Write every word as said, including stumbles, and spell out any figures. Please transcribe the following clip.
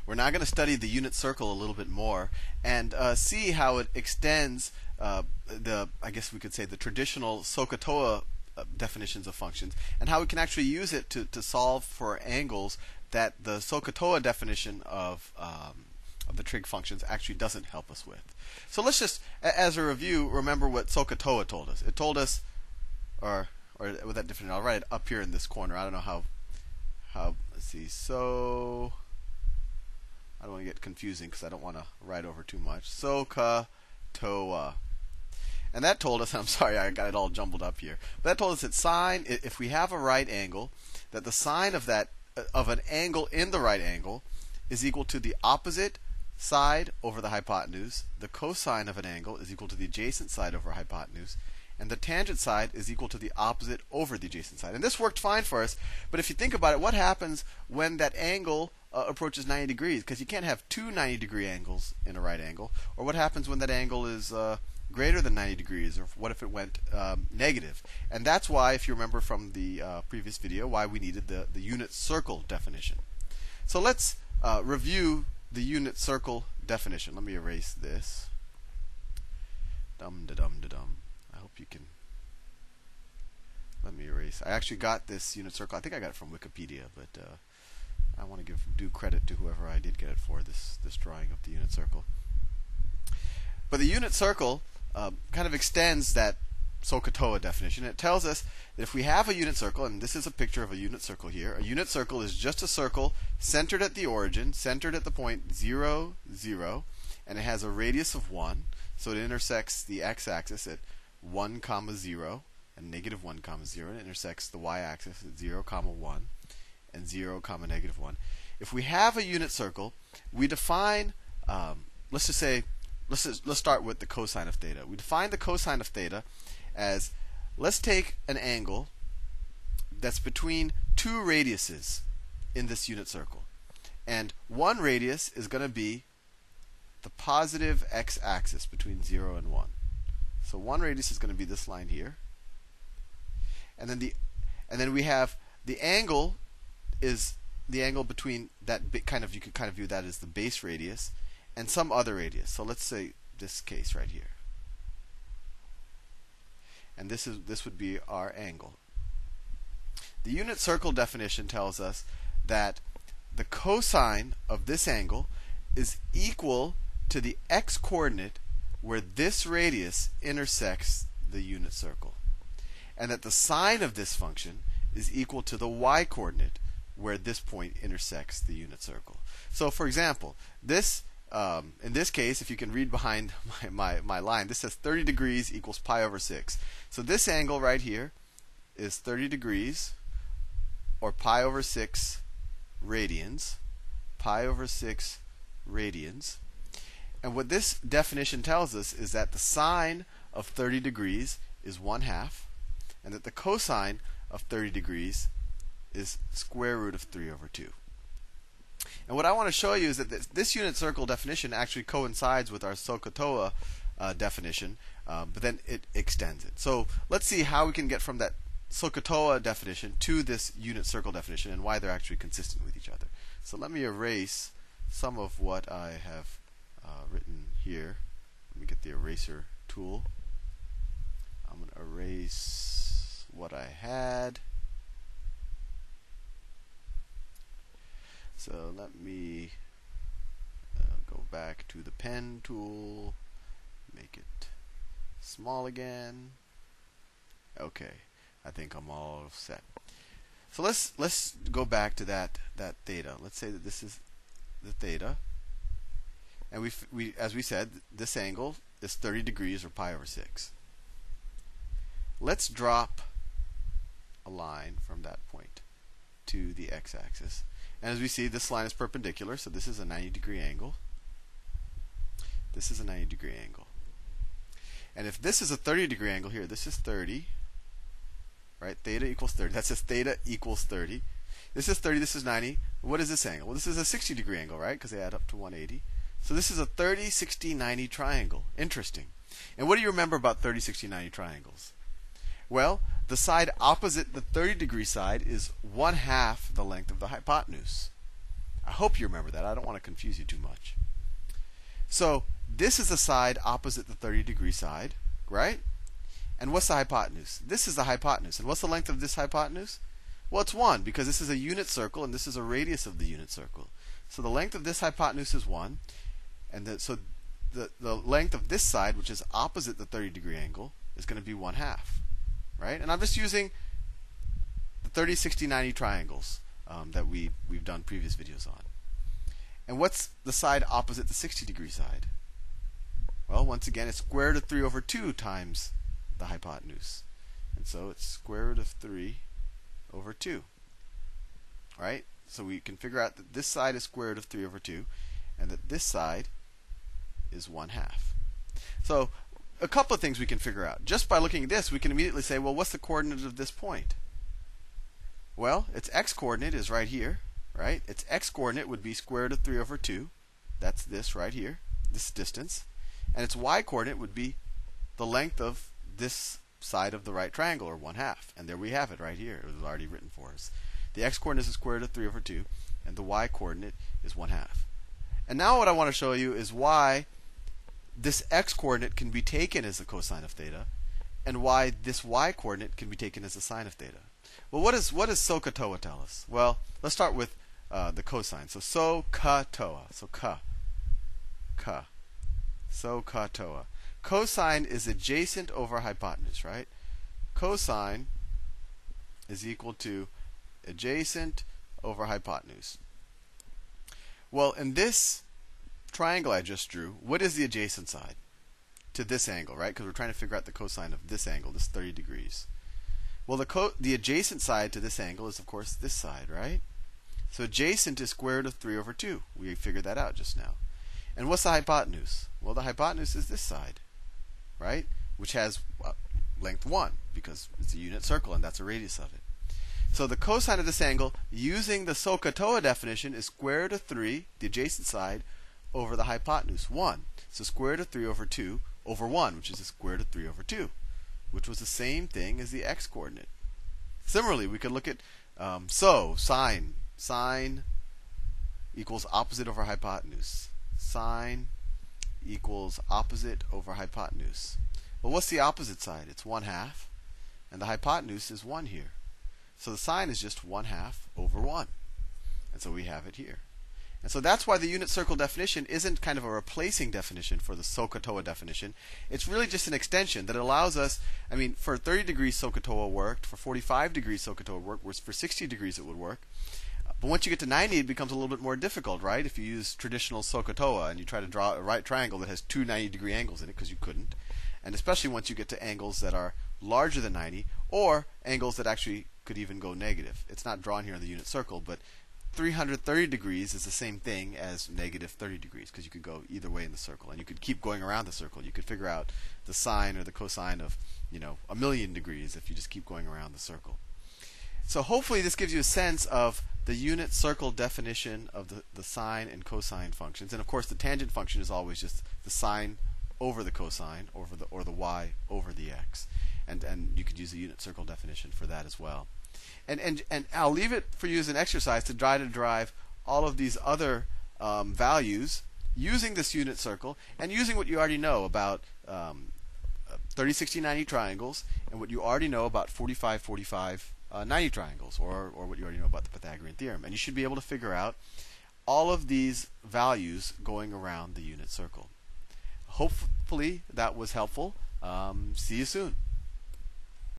We're now going to study the unit circle a little bit more and uh, see how it extends uh, the, I guess we could say, the traditional S O H C A T O A uh, definitions of functions, and how we can actually use it to, to solve for angles that the S O H C A T O A definition of um, of the trig functions actually doesn't help us with. So let's just, as a review, remember what S O H C A T O A told us. It told us, or or with that definition, I'll write it up here in this corner. I don't know how how. Let's see. So I don't want to get confusing because I don't want to write over too much. S O H C A T O A. And that told us, I'm sorry, I got it all jumbled up here. But that told us that sine, if we have a right angle, that the sine of that of an angle in the right angle is equal to the opposite side over the hypotenuse. The cosine of an angle is equal to the adjacent side over hypotenuse. And the tangent side is equal to the opposite over the adjacent side. And this worked fine for us, but if you think about it, what happens when that angle uh, approaches ninety degrees? Because you can't have two ninety degree angles in a right angle. Or what happens when that angle is uh, greater than ninety degrees? Or what if it went um, negative? And that's why, if you remember from the uh, previous video, why we needed the, the unit circle definition. So let's uh, review the unit circle definition. Let me erase this. Dum da dum da dum. I hope you can. Let me erase. I actually got this unit circle. I think I got it from Wikipedia, but uh, I want to give due credit to whoever I did get it for, this this drawing of the unit circle. But the unit circle uh, kind of extends that S O H C A T O A definition. It tells us that if we have a unit circle, and this is a picture of a unit circle here, a unit circle is just a circle centered at the origin, centered at the point zero, zero, and it has a radius of one, so it intersects the x-axis at one comma zero and negative one comma zero, and it intersects the y-axis at zero comma one and zero comma negative one. If we have a unit circle, we define, um, let's just say, let's just, let's start with the cosine of theta. We define the cosine of theta as, let's take an angle that's between two radiuses in this unit circle, and one radius is going to be the positive x-axis between zero and one. So one radius is going to be this line here, and then the and then we have the angle is the angle between that bit, kind of, you could kind of view that as the base radius and some other radius. So let's say this case right here, and this is this would be our angle. The unit circle definition tells us that the cosine of this angle is equal to the x coordinate where this radius intersects the unit circle, and that the sine of this function is equal to the y coordinate where this point intersects the unit circle. So for example, this um, in this case, if you can read behind my, my, my line, this says thirty degrees equals pi over six. So this angle right here is thirty degrees, or pi over six radians, pi over six radians. And what this definition tells us is that the sine of thirty degrees is one half, and that the cosine of thirty degrees is square root of three over two. And what I want to show you is that this, this unit circle definition actually coincides with our S O H C A T O A uh, definition, uh, but then it extends it. So let's see how we can get from that S O H C A T O A definition to this unit circle definition, and why they're actually consistent with each other. So let me erase some of what I have Uh, written here. Let me get the eraser tool. I'm going to erase what I had. So let me uh, go back to the pen tool, make it small again. Okay, I think I'm all set. So let's let's go back to that that theta. Let's say that this is the theta. And we, we, as we said, this angle is thirty degrees, or pi over six. Let's drop a line from that point to the x-axis. And as we see, this line is perpendicular, so this is a ninety degree angle. This is a ninety degree angle. And if this is a thirty degree angle here, this is thirty, right? Theta equals thirty. That says theta equals thirty. This is thirty, this is ninety. What is this angle? Well, this is a sixty degree angle, right? Because they add up to one eighty. So this is a thirty, sixty, ninety triangle. Interesting. And what do you remember about thirty, sixty, ninety triangles? Well, the side opposite the thirty degree side is one half the length of the hypotenuse. I hope you remember that. I don't want to confuse you too much. So this is the side opposite the thirty degree side, right? And what's the hypotenuse? This is the hypotenuse. And what's the length of this hypotenuse? Well, it's one, because this is a unit circle and this is a radius of the unit circle. So the length of this hypotenuse is one. And the, so the, the length of this side, which is opposite the thirty degree angle, is going to be one half, right? And I'm just using the thirty, sixty, ninety triangles um, that we, we've done previous videos on. And what's the side opposite the sixty degree side? Well, once again, it's square root of three over two times the hypotenuse. And so it's square root of three over two. Right? So we can figure out that this side is square root of three over two, and that this side is one half. So a couple of things we can figure out. Just by looking at this, we can immediately say, well, what's the coordinate of this point? Well, its x-coordinate is right here, right? Its x-coordinate would be square root of three over two. That's this right here, this distance. And its y-coordinate would be the length of this side of the right triangle, or one half. And there we have it right here. It was already written for us. The x-coordinate is square root of three over two, and the y-coordinate is one half. And now what I want to show you is why this x-coordinate can be taken as the cosine of theta, and why this y-coordinate can be taken as the sine of theta. Well, what, is, what does S O C A H TOA tell us? Well, let's start with uh, the cosine. So S O C A H TOA. So Ka. Ka. S O C A H TOA. Cosine is adjacent over hypotenuse, right? Cosine is equal to adjacent over hypotenuse. Well, in this triangle I just drew, what is the adjacent side to this angle, right? Because we're trying to figure out the cosine of this angle, this thirty degrees. Well, the co the adjacent side to this angle is, of course, this side, right? So adjacent is square root of three over two. We figured that out just now. And what's the hypotenuse? Well, the hypotenuse is this side, right? Which has uh, length one, because it's a unit circle and that's a radius of it. So the cosine of this angle, using the S O C A H TOA definition, is square root of three, the adjacent side, over the hypotenuse, one. So square root of three over two over one, which is the square root of three over two, which was the same thing as the x-coordinate. Similarly, we could look at um, so, sine. Sine equals opposite over hypotenuse. Sine equals opposite over hypotenuse. Well, what's the opposite side? It's one half, and the hypotenuse is one here. So the sine is just one half over one. And so we have it here. And so that's why the unit circle definition isn't kind of a replacing definition for the S O C A H TOA definition. It's really just an extension that allows us, I mean, for thirty degrees S O C A H TOA worked, for forty-five degrees S O C A H TOA worked, whereas for sixty degrees it would work. But once you get to ninety, it becomes a little bit more difficult, right? If you use traditional S O C A H TOA and you try to draw a right triangle that has two ninety degree angles in it, because you couldn't. And especially once you get to angles that are larger than ninety, or angles that actually could even go negative. It's not drawn here in the unit circle, but three hundred thirty degrees is the same thing as negative thirty degrees, because you could go either way in the circle, and you could keep going around the circle. You could figure out the sine or the cosine of, you know, a million degrees if you just keep going around the circle. So hopefully this gives you a sense of the unit circle definition of the, the sine and cosine functions. And of course the tangent function is always just the sine over the cosine, over the, or the y over the x. And, and you could use the unit circle definition for that as well. And, and, and I'll leave it for you as an exercise to try to derive all of these other um, values using this unit circle and using what you already know about um, thirty, sixty, ninety triangles, and what you already know about forty-five, forty-five, uh, ninety triangles, or, or what you already know about the Pythagorean theorem. And you should be able to figure out all of these values going around the unit circle. Hopefully that was helpful. Um, see you soon.